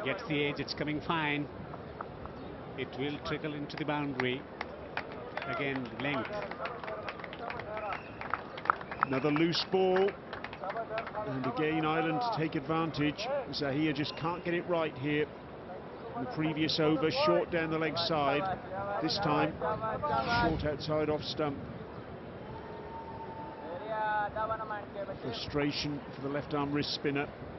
Gets the edge, it's coming fine. It will trickle into the boundary. Again, length. Another loose ball. And again, Ireland take advantage. Zahir just can't get it right here. In the previous over, short down the leg side. This time, short outside off stump. Frustration for the left arm wrist spinner.